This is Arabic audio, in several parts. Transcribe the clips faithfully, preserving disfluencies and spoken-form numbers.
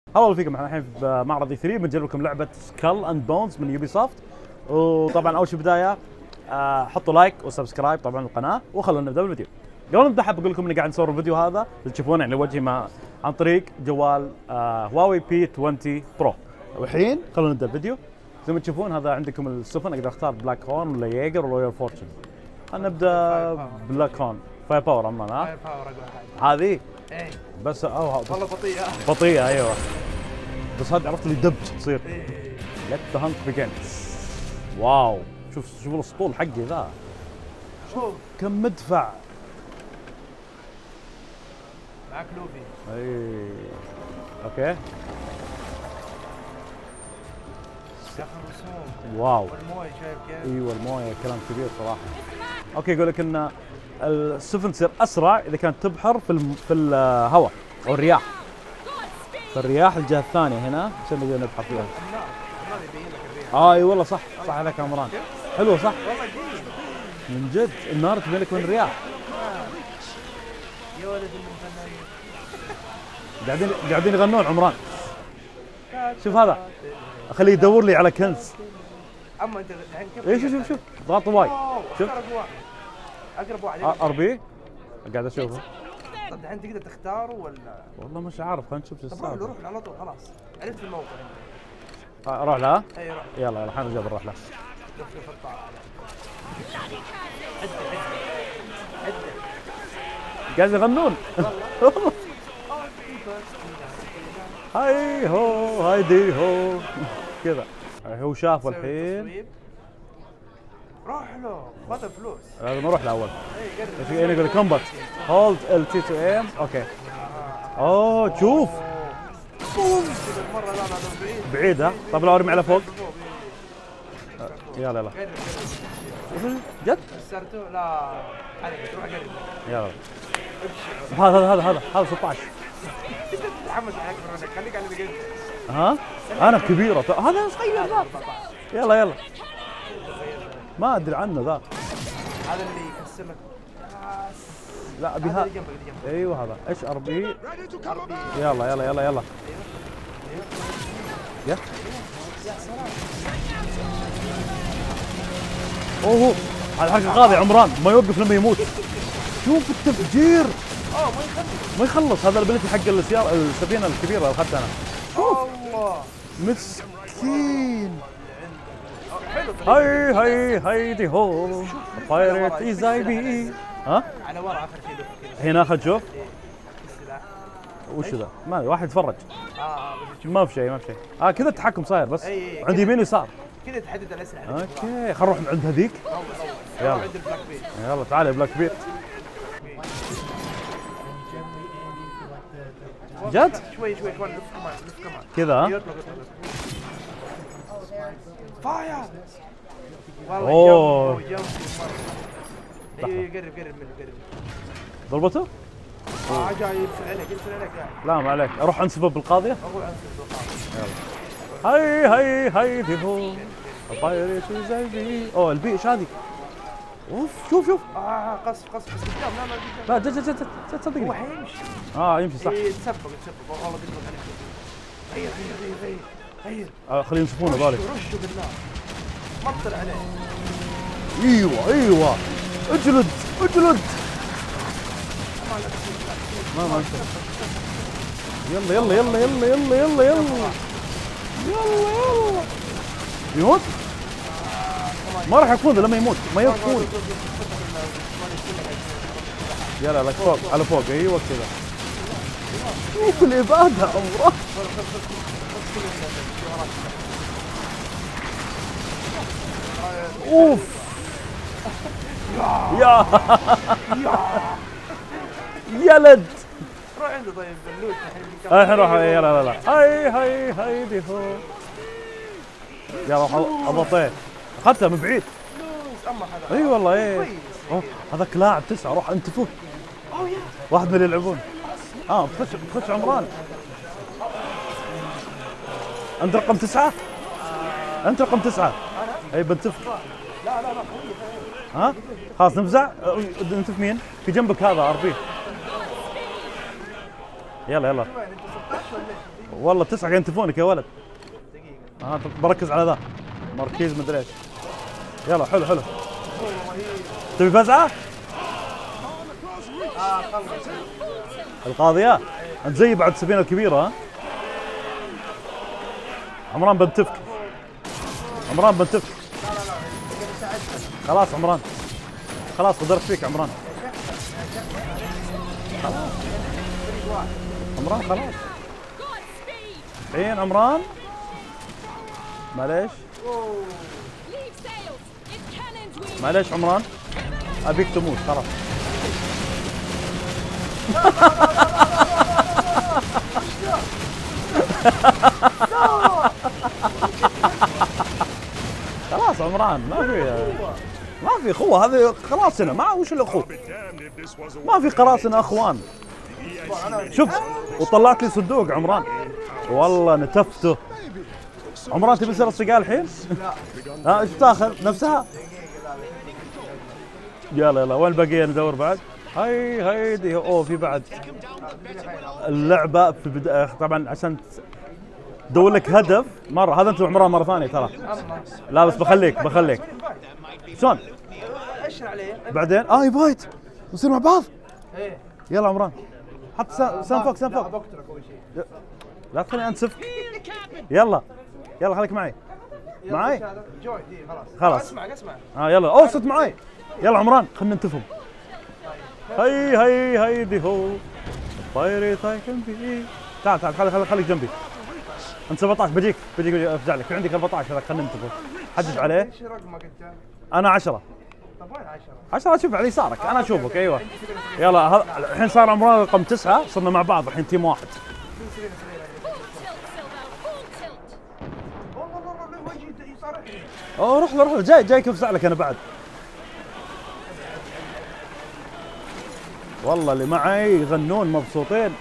هلا فيكم، احنا الحين في معرض اي ثري بنجرب لكم لعبه سكال اند بونز من يوبي سوفت. وطبعا اول شيء بدايه آه، حطوا لايك وسبسكرايب طبعا القناه وخلونا نبدا بالفيديو. قبل نبدا حاب اقول لكم اني قاعد نصور الفيديو هذا اللي تشوفونه يعني وجهي مع عن طريق جوال آه، هواوي بي عشرين برو. والحين خلونا نبدا الفيديو. زي ما تشوفون هذا عندكم السفن، اقدر اختار بلاك هون ولا ييجر ولا رويال فورتشن. نبدا بلاك هون. فاير باور عمان. ها فاير باور اقوى حاجه. هذه ايه بس اوه والله بطيئه بطيئه. ايوه بس هذه عرفت اللي دبج تصير. ايه Let the hunt begin. واو شوف شوف الاسطول حقي ذا، شوف كم مدفع. معك لوفي. اي اوكي يا اخي الرسوم واو. والمويه شايف كيف؟ ايوه المويه كلام كبير صراحه. اوكي يقول لك ان السفن تصير اسرع اذا كانت تبحر في الم... في الهواء او الرياح. فالرياح الجهه الثانيه هنا عشان نقدر نبحر فيها. النار النار يبين لك الريح. اه اي والله صح صح عليك يا عمران، حلوه صح والله جيد من جد. النار تبين لك من الرياح. يا ولد الفنانين قاعدين قاعدين يغنون عمران. شوف هذا اخليه يدور لي على كنز. اما انت الحين كيف؟ اي شوف شوف شوف ضغط واي. شوف. شوف اقرب واحد اقرب واحد ار بي قاعد اشوفه. طب الحين تقدر تختاره ولا؟ والله مش عارف، خلينا نشوف شو طب روح له السالفه. روح له على طول خلاص عرفت الموقع انت. آه، اروح لها. اي روح يلا يلا الحين نجرب نروح له. شوف شوف الطاعه عدل عدل عدل قاعد يغنون والله. هاي هو هايدي هو كذا. هو شافه الحين. تصويب. روح له خذ فلوس. لازم اروح له اول. اي قرب. ايش يقول كومبات هولد ال تي تو ام. اوكي اوه شوف شوف المره لا لا لا بعيد بعيد. ها طب لو ارمي على فوق. فوق يلا يلا قرب قرب جد. كسرته لا حرك روح قرب يلا ابشر هذا هذا هذا هذا ستة عشر. تحمس عليك منك خليك على اللي قرب. ها انا كبيره ط- هذا صغير ذا. يلا يلا ما ادري عنه ذا. هذا اللي يكسر لك. لا ابي هذا هذا. اللي جنبك اللي جنبك. ايوه هذا ايش ار بي. يلا يلا يلا يلا يا اوه هذا حق القاضي عمران ما يوقف لما يموت. شوف التفجير اوه ما يخلص. ما يخلص. هذا البلتي حق السيارة السفينة الكبيرة اللي اخذتها انا. الله مسكين. حلو. هاي هاي هايدي هو بايرت از اي بي. ها على ورا اخر شيء كذا. هنا اخذ شوف السلاح. وش ذا. ما أدري، واحد يتفرج. اه اه بس ما في شيء ما في شيء. اه كذا التحكم صاير بس. أي- أي، عندي كذا. يمين ويسار. كذا تحدد الاسلحه. اوكي خل نروح عند هذيك. اول اول يلا. روح عند البلاك بيت. يلا تعال يا بلاك بيت. جد؟ شوي شوي كمان لف كمان لف كمان كذا ها؟ يطلق يطلق. فاير والله أوه. جنب جنب مرة. ايوه قرب قرب منه قرب. ضربته؟ اه جاي يرسل عليك يرسل عليك قاعد. لا ما عليك، اروح عند سبب القاضية. اقول انت الدخان. هاي هاي هاي هو بايرت از اي بي. اوه البي ايش هذه؟ اوف شوف شوف. اه قصف قصف بس قدام لا لا قدام. لا جد جد جد جد هو صدقني. حيمشي. اه يمشي صح. إيه، تسبق تسبق والله قدامك عليك. غير غير غير غير غير. آه خليهم يشوفونه ذولي. رشه بالنار. مطر عليه. ايوه ايوه اجلد اجلد. ما ما يلا يلا يلا يلا يلا يلا يلا يلا يلا يموت. ما راح يكون لما يموت ما يكون. يلا لك فوق على فوق. ايوه كذا. شوف الاباده عمره. اوف يا يلد. روح عنده طيب اللوت الحين. الحين روح. يلا لا لا هاي هاي هايدي هو. يلا روح اضطيه. اخذتها من بعيد. اما هذا اي والله ايه. كويس. أوه، هذاك لاعب تسعه. روح انت فوق. اوه يا واحد من اللي يلعبون. اه بتخش بتخش عمران. انت رقم تسعه. انت رقم تسعه. اي بنتفق. لا لا لا ها خلاص نفزع. أه، انت في مين؟ في جنبك هذا ار بي. يلا يلا. انت ستاشر ولا والله تسعه قاعد ينتفونك يا ولد. اه طب بركز على ذا مركز مدري ايش. يلا حلو حلو. تبي فزعه؟ اه خلص. القاضيه انت زي بعد السفينه الكبيره ها. عمران بنتفك. عمران بنتفك. خلاص عمران. خلاص قدرت فيك عمران. خلاص. عمران خلاص. الحين عمران. معليش. معليش عمران. ابيك تموت خلاص. خلاص عمران ما في ما في اخوه هذه قراصنه ما وش الاخوه ما في قراصنه اخوان. شفت وطلعت لي صندوق عمران والله نتفته. عمران تبي تصير الصقال الحين؟ ها ايش بتاخذ نفسها؟ يلا يلا وين البقيه ندور بعد؟ هاي هيدي اوه في بعد اللعبه في البدايه طبعا عشان تدور لك هدف مره. هذا انت عمران مره ثانيه ترى. لا بس بخليك بخليك شلون؟ اشر عليه بعدين اه يفايت نصير مع بعض. ايه يلا عمران حط سام فوق سام فوق. بقتلك اول شيء. لا تخليني انسفك. يلا يلا خليك معي معي. جوي دي خلاص. خلاص. اسمع اسمع. اه يلا اوه صرت معي. يلا عمران خلينا ننتفهم. هي هي هيدي هو طيري تايكن بي. تعال تعال خليك خليك جنبي. انت سبعطعش بجيك بجيك افزع لك. في عندك أربعطعش هذا خلينا ننتفهم. حدد عليه. ايش رقمك انت؟ انا عشرة. طب وين عشرة؟ عشرة اشوف على يسارك انا اشوفك ايوه. يلا هذا الحين صار عمران رقم تسعة صرنا مع بعض الحين تيم واحد. والله والله وجهي يصارحني. اوه روح له روح له جاي جايك افزع لك انا بعد. والله اللي معي يغنون مبسوطين.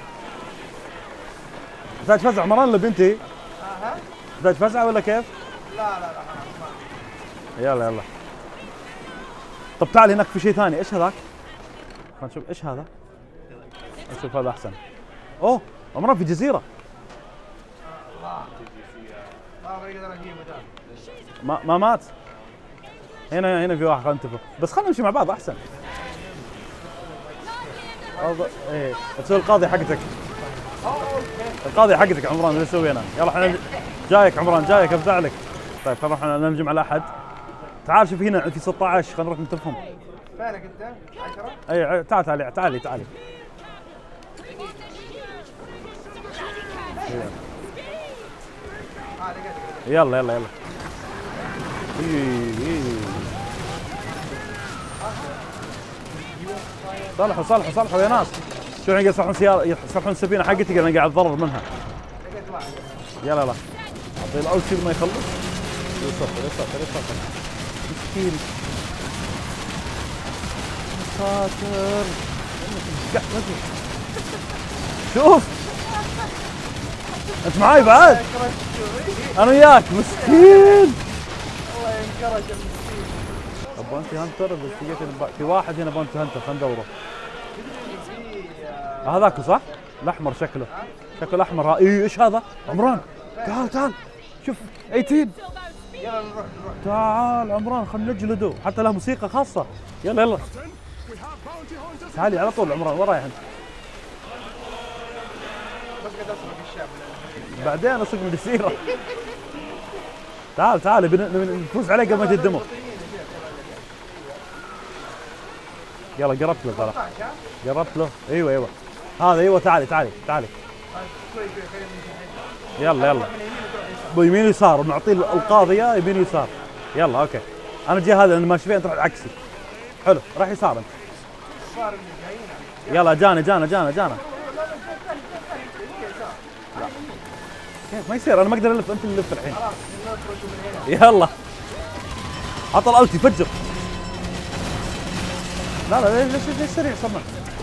تحتاج فزع عمران ولا بنتي؟ اها تحتاج فزعه ولا كيف؟ لا لا لا خلاص ما. يلا يلا. طب تعال هناك في شيء ثاني ايش هذاك؟ خلينا نشوف ايش هذا؟ نشوف هذا احسن. اوه عمران في جزيره. ما اقدر اجيبه ذا. ما ما مات. هنا هنا في واحد خلينا نتفق بس خلينا نمشي مع بعض احسن. أوض- ايه تسوي القاضي حقتك. القاضي حقتك عمران اللي سوينا. يلا احنا جايك عمران جايك افزع لك. طيب خلينا نروح ننجم على احد. تعال شوف هنا في ستة عشر خلينا نروح نتفهم. فينك انت؟ عشرة؟ اي تعال تعال تعالي تعالي. اه لقيتك. يلا يلا يلا. إيه إيه. صلحوا صلحوا صلحوا يا ناس. شو الحين يصلحون سيارة يصلحون السفينة حقتي انا قاعد اتضرر منها. لقيت واحد. يلا يلا. اعطيه الاول شيء ما يخلص. يصفر يصفر يصفر. مسكين. ساتر. شوف. انت معاي بعد؟ انا وياك مسكين. الله ينكرش المسكين. طب بونتي هانتر بس جيت في واحد هنا بونتي هانتر خلينا ندوره. هذاك صح؟ الاحمر شكله شكله احمر. ها اي ايش هذا؟ عمران تعال تعال شوف ثمانية عشر. يلا نروح نروح. تعال عمران خلينا نجلده حتى له موسيقى خاصة. يلا يلا تعالي على طول عمران وين رايح انت؟ بس قاعد اسمع في الشام. بعدين اسوق من الجزيرة. تعال تعال نبي نبي نفوز عليه قبل ما يتدمر. يلا قربت له ترى قربت له. ايوه ايوه هذا ايوه تعالي تعالي تعالي. شوي شوي خلينا نمشي. يلا يلا من يمين وتروح يسار. يمين ويسار ونعطيه القاضية يمين ويسار. يلا اوكي انا الجهه هذا اللي ماشي فيه انت روح عكسي. حلو راح يسار انت. صار اللي جايين. يلا جانا جانا جانا جانا. كيف ما يصير انا ما اقدر الف انت اللي لف الحين. خلاص نخرج من هنا. يلا عطى الالتي فجر. لا لا ليش ليش ليش سريع صمم.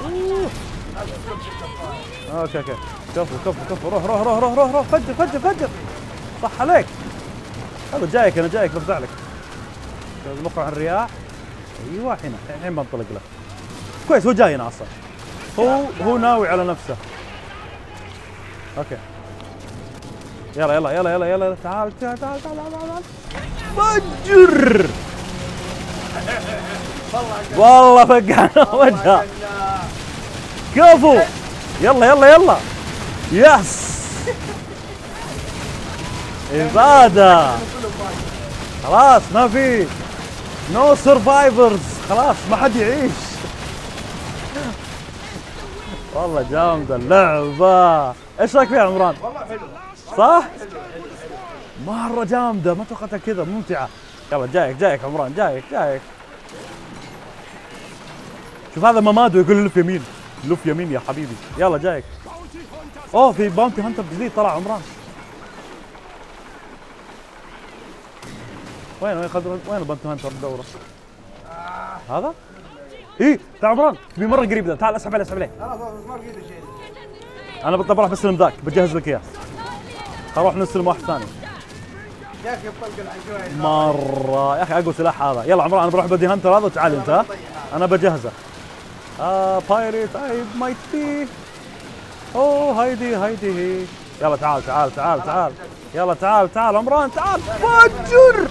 اوكي اوكي كفو كفو كفو روح روح روح روح روح روح فجر فجر فجر. صح عليك. حلو جايك انا جايك بفزع لك. الموقع الرياح. ايوه هنا الحين بنطلق له. كويس هو جاينا اصلا. هو هو ناوي على نفسه. اوكي يلا يلا يلا يلا يلا تعال تعال تعال تعال تعال فجر. والله فقعنا وجهه. كفو. يلا يلا يلا. يس. إبادة. خلاص ما في نو سرفايفرز، خلاص ما حد يعيش. والله جامدة اللعبة. ايش رايك فيها عمران؟ والله حلو صح؟ مرة جامدة، ما توقعتها كذا، ممتعة. يلا جايك جايك عمران، جايك جايك. شوف هذا مامادو يقول لف يمين، لف يمين يا حبيبي. يلا جايك. اوه في باونتي هانتر جديد طلع عمران. وين وين خذ وين الباونتي هانتر الدورة؟ هذا؟ ايه تعال عمران، في مرة قريب ده، تعال اسحب عليه اسحب عليه. خلاص ما بقيت شيء. انا بالطبع راح بستلم ذاك، بجهز لك اياه. اروح نستلم واحد ثاني. يا اخي الطلق العشوائي مرة يا اخي اقوى سلاح هذا. يلا عمران انا بروح بدي هانتر هذا وتعال انت ها. انا بجهزه. آه بايريت اي مايت بي. اوه هيدي هيدي هي. يلا تعال تعال تعال تعال. يلا تعال تعال عمران تعال. فجر.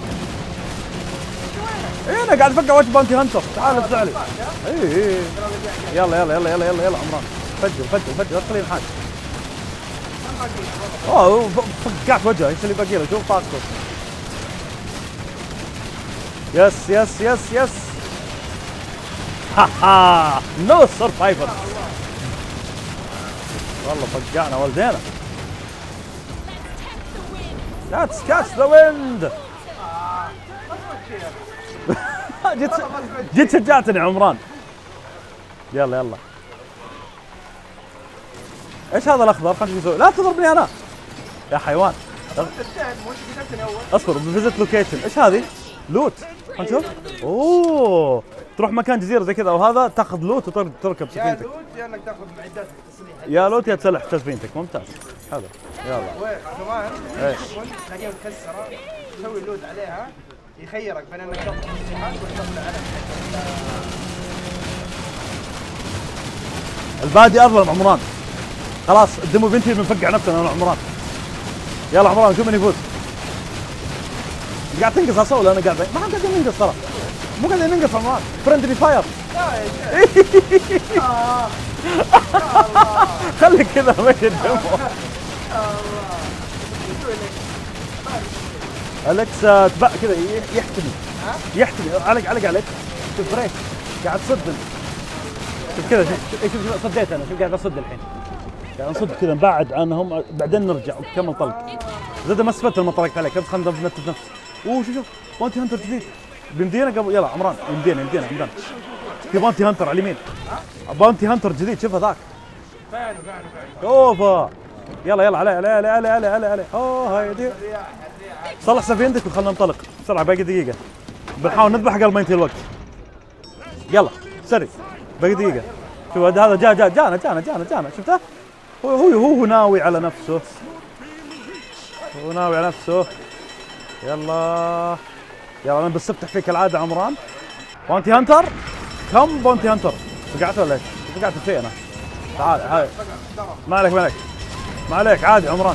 ايه انا قاعد افقع وجه بانتي هانتر. تعال افزع لي. ايه ايه. يلا يلا يلا يلا يلا يلا عمران. فجر فجر فجر لا تخليني حاج. اوه فقعت وجهه. ايش اللي باقي له؟ شوف طاقته. يس يس يس يس. ها ها نو سرفايفر. والله فقعنا ولدينا. ليتس كاتش ذا ويند. جيت جيت شجعتني عمران. يلا يلا. ايش هذا الاخضر؟ خلينا نشوف. لا تضربني انا يا حيوان. اصبر فيزيت لوكيشن. ايش هذه؟ لوت. خلينا نشوف. اوه تروح مكان جزيره زي كذا وهذا تاخذ لوت وتركب سفينتك. يا لوت يا انك تاخذ معدات التصليح. يا لوت يا تسلح سفينتك. ممتاز. هذا يلا. وين كمان ايش؟ تلاقيها مكسره تسوي لود عليها يخيرك بين انك تاخذ تصليحات ولا تاخذ على البادي اظلم عمران. خلاص الدمو بنتي بنفقع نفسنا انا وعمران. يلا عمران شوف من يفوز. قاعد تنقص اصلا ولا انا قاعد ما قاعد ننقص ترى. مو قاعد ننقص عمران. فرندلي فاير. خليك كذا ماشي الدمو. الكس تبع كذا يحتمي يحتمي علق علق عليك. شوف بريك قاعد تصد. شوف كذا شوف شوف صديت انا. شوف قاعد اصد الحين. قاعد نصد كذا نبعد عنهم بعدين نرجع ونكمل طلق. زاد ما استفدت لما طلقت عليك. بس خلينا ننتف نفس. اوه شوف شوف بونتي هانتر جديد بيمدينا قبل. يلا عمران يمدينا يمدينا عمران. في بونتي هانتر على اليمين. بونتي هانتر جديد شوف هذاك. فعلا فعلا فعلا. اوفا. يلا يلا عليه عليه عليه عليه عليه عليه عليه. اوه هاي صلح سفينتك وخلنا ننطلق بسرعه. باقي دقيقه. بنحاول نذبح قبل ما ينتهي الوقت. يلا سري باقي دقيقه. شوف هذا جا جا جانا جانا جانا جانا شفته؟ هو هو هو ناوي على نفسه. هو ناوي على نفسه. يلا يلا انا بستفتح فيك العاده عمران. بونتي هانتر كم بونتي هانتر. فقعت ولا ايش؟ فقعت في انا. تعال هاي ما عليك ما عليك ما عليك عادي عمران.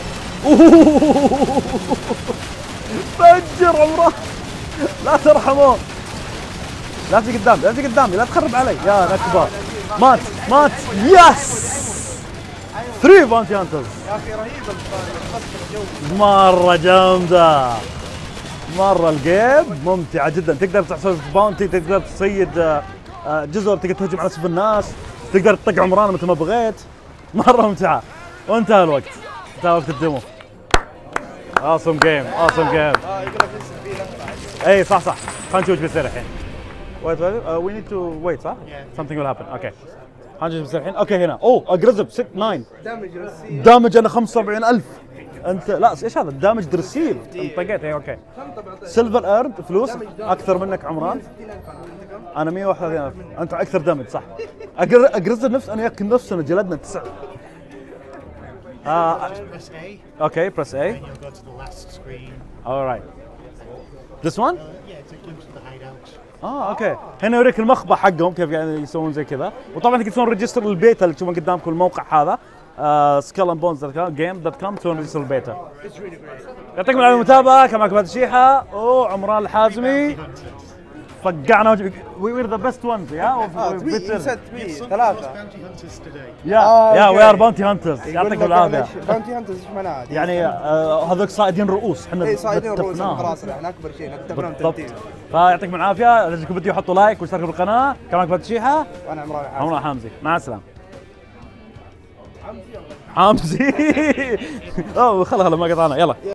فجر عمران. لا ترحمون. لا تجي قدامي لا تجي قدامي لا تخرب علي يا نكبه. مات مات يس. ثري بونتي هانترز. يا اخي رهيب الجو. مرة جامدة. مرة الجيم ممتعة جدا. تقدر تحصل باونتي تقدر تصيد جزر تقدر تهجم على سفن الناس تقدر تطق عمران متى ما بغيت. مرة ممتعة. وانتهى الوقت. انتهى وقت الديمو. awesome game awesome game. اه يقول لك لسه في لفه. اي صح صح. خلينا نشوف ايش بيصير الحين. wait wait uh, we need to wait صح؟ something will happen. اوكي. خلينا نشوف ايش بيصير الحين. اوكي هنا اوه اجريسيف ستة تسعة. دامج رسيل. دامج انا خمسة وأربعين ألف. انت لا ايش هذا؟ دامج درسيل. انت طقيت اي اوكي. سيلفر ايرن فلوس اكثر منك عمران. انا مية وواحد وثلاثين ألف. انت اكثر دامج صح. اجريسيف نفس انا ياك نفسنا جلدنا تسع. آه. Press A. Okay, press A. Then you'll go to the last screen. All right. This one? Uh, yeah, it's a glimpse of the hideout. اه اوكي. هنا يوريك المخبأ حقهم كيف يعني يسوون زي كذا. وطبعا تقدر تسوون ريجستر للبيت اللي تشوفون قدامكم الموقع هذا. سكال اند بونز جيم دوت كوم تو نزل البيتا. يعطيكم العافيه المتابعه. كان معكم فهد الشيحه وعمران الحازمي. فقعنا وي ار ذا بيست وانز يا ثلاثة bounty hunters today. يا آه، يا أوكي. وي ار بونتي هانترز. يعطيكم العافيه. بانتي هانترز ايش معناها؟ يعني آه، هذوك صائدين رؤوس احنا اي صايدين رؤوسهم نتفناهم. خلاص احنا اكبر شيء نتفقون بالضبط. ترتيب. فيعطيكم العافيه. اذا عجبكم الفيديو حطوا لايك واشتركوا بالقناه. كان معكم فهد الشيحه وانا عمران حازم. عمران حامزي. مع السلامه. حامزي اوه خلا خلا ما قطعنا. يلا